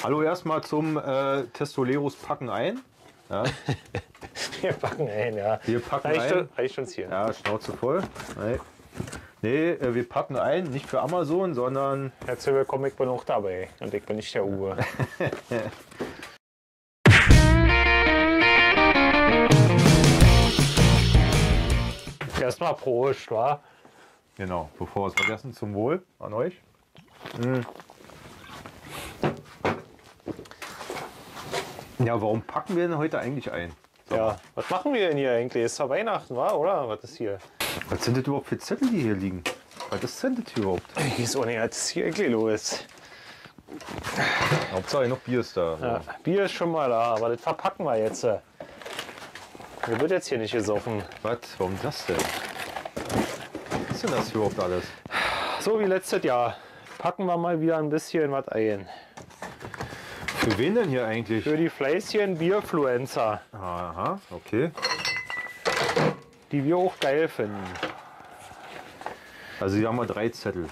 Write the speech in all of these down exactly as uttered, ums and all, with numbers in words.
Hallo erstmal zum äh, Testoleros packen ein. Ja. Wir packen ein, ja. Wir packen reicht, ein. Reicht uns hier. Ja, Schnauze voll. Nee, nee äh, wir packen ein, nicht für Amazon, sondern... Herzlich willkommen, ich bin auch dabei. Und ich bin nicht der Uwe. Erstmal Prost, wa? Genau, bevor wir es vergessen, zum Wohl an euch. Mhm. Ja, warum packen wir denn heute eigentlich ein? So. Ja, was machen wir denn hier eigentlich? Ist ja Weihnachten, wa? Oder? Was ist hier? Was sind das überhaupt für Zettel, die hier liegen? Was ist denn das hier überhaupt? Ich weiß auch nicht, was ist hier eigentlich los? Hauptsache noch Bier ist da. So. Ja, Bier ist schon mal da, aber das verpacken wir jetzt. Mir wird jetzt hier nicht gesoffen. Was? Warum das denn? Was ist denn das überhaupt alles? So wie letztes Jahr. Packen wir mal wieder ein bisschen was ein. Für wen denn hier eigentlich? Für die fleißigen Bierfluencer, Aha, okay. die wir auch geil finden. Also hier haben wir drei Zettel.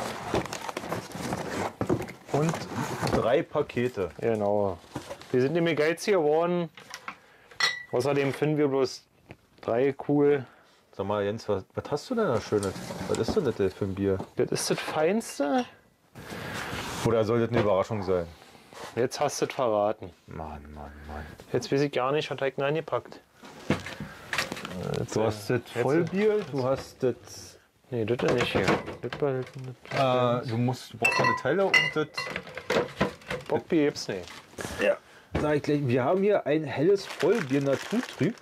Und drei Pakete. Genau. Wir sind nämlich geizig geworden. Außerdem finden wir bloß drei cool. Sag mal, Jens, was, was hast du denn da Schönes? Was ist denn das für ein Bier? Das ist das Feinste. Oder soll das eine Überraschung sein? Jetzt hast du es verraten. Mann, Mann, Mann. Jetzt weiß ich gar nicht, was hat er eingepackt. Du hast das Vollbier, du hast das... Nee, das ist nicht hier. Das Äh, du musst, du brauchst eine Teile und das... Bockbier gibt's nicht. Ja, sag ich gleich. Wir haben hier ein helles Vollbier Naturtrüb.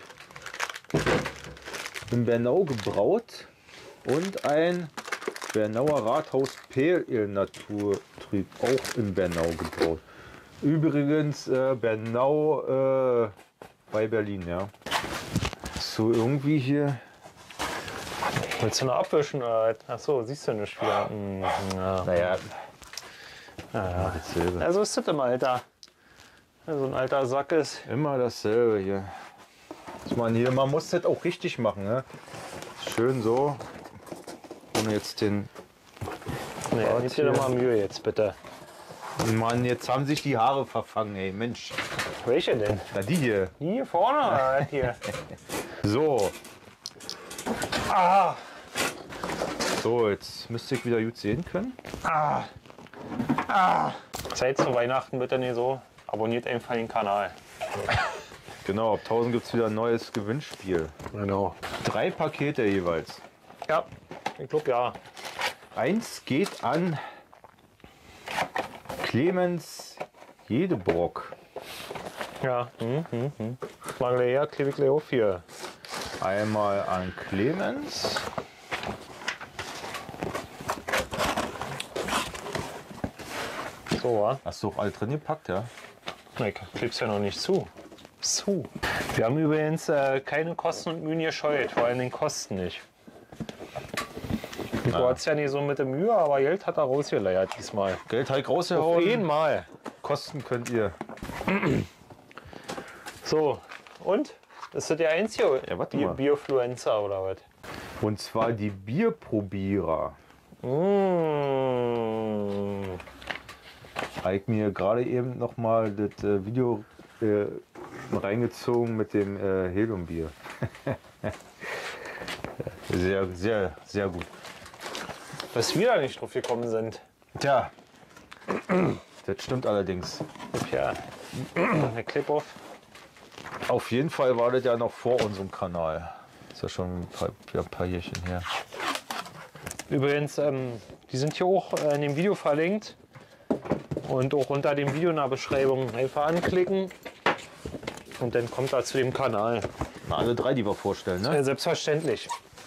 In Bernau gebraut. Und ein Bernauer Rathaus Pale Ale Naturtrüb. Auch in Bernau gebraut. Übrigens äh, Bernau äh, bei Berlin, ja. So irgendwie hier. Willst du noch abwischen? Achso, siehst du nicht wieder. Hm, ja. Naja, Ja. dasselbe. Also ist das im Alter. Wenn so ein alter Sack ist. Immer dasselbe hier. Ich meine, hier, man muss das auch richtig machen, ne? Schön so. Ohne jetzt den. Nee, Warte gib dir doch hier. mal Mühe jetzt bitte. Mann, jetzt haben sich die Haare verfangen, ey. Mensch. Welche denn? Na, die hier. Hier vorne oder hier? So. Ah, So, jetzt müsste ich wieder gut sehen können. ah, ah. Zeit zu Weihnachten bitte nicht so. Abonniert einfach den Kanal. Genau, ab tausend gibt es wieder ein neues Gewinnspiel. Genau. Drei Pakete jeweils. Ja, ich glaube ja. Eins geht an Clemens Jedebrock. Ja. Hm, hm, hm. Mal gleich her, klebe ich gleich auf hier. Einmal an Clemens. So, wa? Hast du auch alle drin gepackt, ja? Ich kleb's ja noch nicht zu. Zu. Wir haben übrigens äh, keine Kosten und Mühen gescheut, vor allem den Kosten nicht. Du Ah. hat's ja nicht so mit der Mühe, aber Geld hat er rausgeleiert diesmal. Geld halt Auf rausgehauen. jeden Mal. Kosten könnt ihr. So, und? Ist das der einzige Ja, warte Bier mal. Bierfluencer oder was? Und zwar die Bierprobierer. Mmh. Habe ich mir gerade eben noch mal das äh, Video äh, reingezogen mit dem äh, Heliumbier. Sehr, sehr, sehr gut. Dass wir da nicht drauf gekommen sind. Tja, das stimmt allerdings. Ja, der Clip auf. Auf jeden Fall war das ja noch vor unserem Kanal. Ist ja schon ein paar, ja, ein paar Jährchen her. Übrigens, ähm, die sind hier auch äh, in dem Video verlinkt. Und auch unter dem Video in der Beschreibung einfach anklicken. Und dann kommt er zu dem Kanal. Na, alle drei, die wir vorstellen, ne? Äh, selbstverständlich.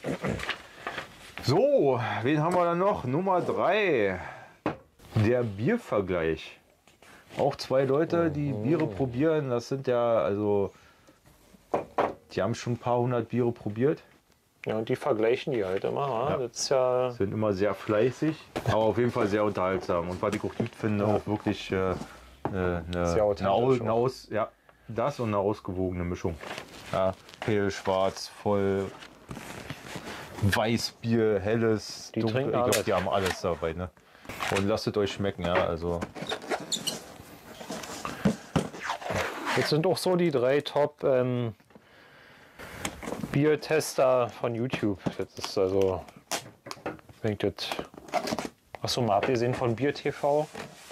So, wen haben wir dann noch? Nummer drei. Der Biervergleich. Auch zwei Leute, die Biere probieren. Das sind ja, also, die haben schon ein paar hundert Biere probiert. Ja, und die vergleichen die halt immer. wa? Ja. Das ist ja. Sind immer sehr fleißig, aber auf jeden Fall sehr unterhaltsam. Und was ich auch gut finde, auch wirklich äh, äh, eine, Sehr eine, Au- authentisch eine aus, ja, das und eine ausgewogene Mischung. Ja, hell, schwarz, voll, Weißbier, helles, Die dunkel. Ich trinken glaube, alles. die haben alles dabei. Ne? Und lasst es euch schmecken, ja. Also Jetzt sind auch so die drei Top ähm, Biertester von YouTube. Das ist also, wenn ich das, achso, mal abgesehen von Bier T V.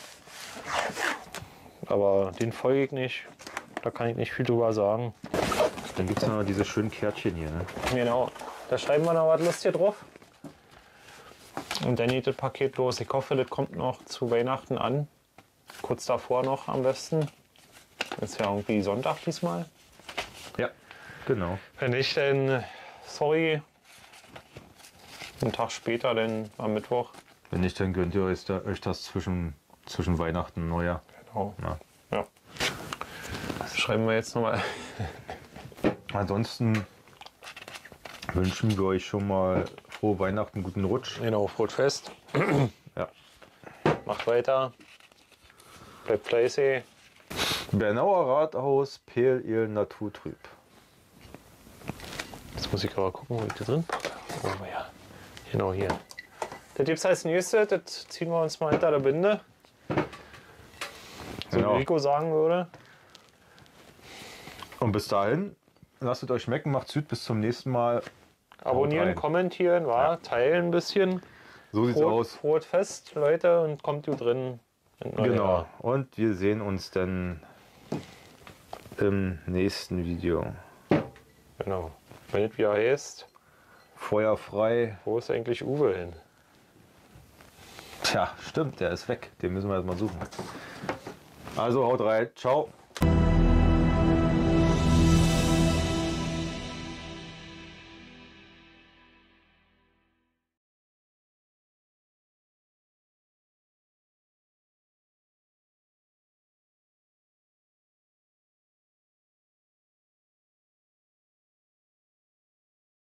Aber den folge ich nicht. Da kann ich nicht viel drüber sagen. Dann gibt es noch diese schönen Kärtchen hier. Ne? Genau. Da schreiben wir noch was Lustiges drauf. Und dann geht das Paket los. Ich hoffe, das kommt noch zu Weihnachten an. Kurz davor noch am besten. Ist ja irgendwie Sonntag diesmal. Ja, genau. Wenn nicht, dann sorry. Einen Tag später, dann am Mittwoch. Wenn nicht, dann gönnt ihr euch, da, euch das zwischen, zwischen Weihnachten und Neujahr. Genau. Ja. Ja. Schreiben wir jetzt nochmal. Ansonsten wünschen wir euch schon mal frohe Weihnachten, guten Rutsch. Genau, frohes Fest. Ja. Macht weiter. Bleibt fleißig. Bernauer Rathaus, Pale Ale Naturtrüb. Jetzt muss ich aber gucken, wo ich da drin packe. Oh ja. Genau hier. Das gibt's als nächstes, das ziehen wir uns mal hinter der Binde. So Genau. wie Rico sagen würde. Und bis dahin, lasst es euch schmecken, macht's gut, bis zum nächsten Mal. Abonnieren, rein. kommentieren, war, Ja. teilen ein bisschen. So sieht's Froh- aus. Frohes Fest, Leute, und kommt gut drin. in neue Genau. Jahr. Und wir sehen uns dann im nächsten Video. Genau. Wenn es wieder heißt, Feuer frei. wo ist eigentlich Uwe hin? Tja, stimmt, der ist weg. Den müssen wir jetzt mal suchen. Also haut rein. Ciao.